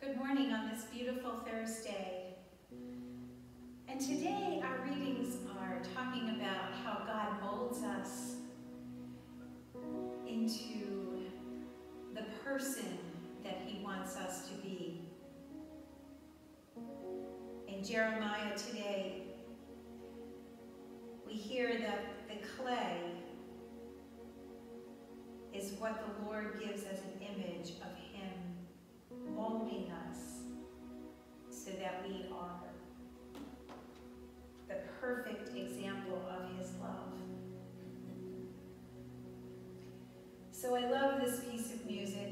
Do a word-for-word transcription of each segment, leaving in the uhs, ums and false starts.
Good morning on this beautiful Thursday. And today our readings are talking about how God molds us into the person that he wants us to be. In Jeremiah today, we hear that the clay is what the Lord gives as an image of him molding us so that we are the perfect example of his love. So I love this piece of music.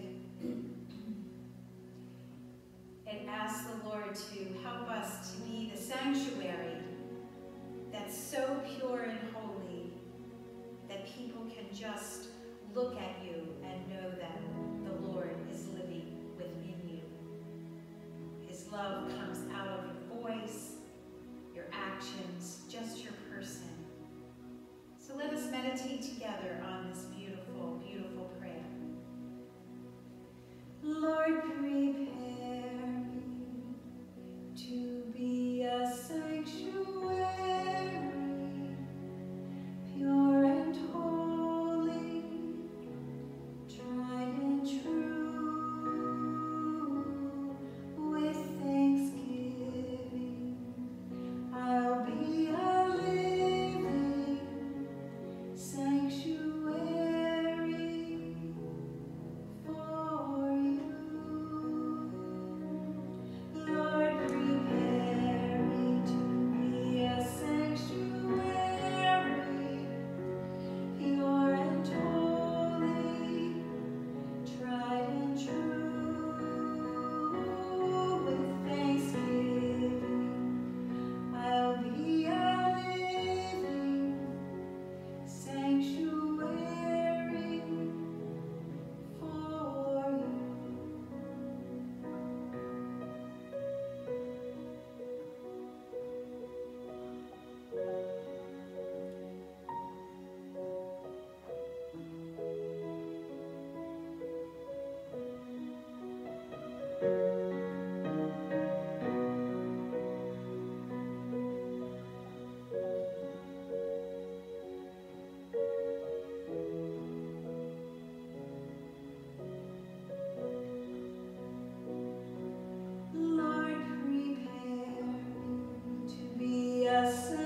It asks the Lord to help us to be the sanctuary that's so pure and holy that people can just look at you and know that the Lord is living within you. His love comes out of your voice, your actions, just your person. So let us meditate together on this beautiful, beautiful prayer. Lord, prepare me to be a sanctuary, pure and holy, tried and true, with thanksgiving. I'll be a living sanctuary for you. Lord, prepare me to be a sanctuary, pure and holy, tried and true, with thanksgiving. I'll be a living sanctuary for you. Lord, prepare me to be a sanctuary,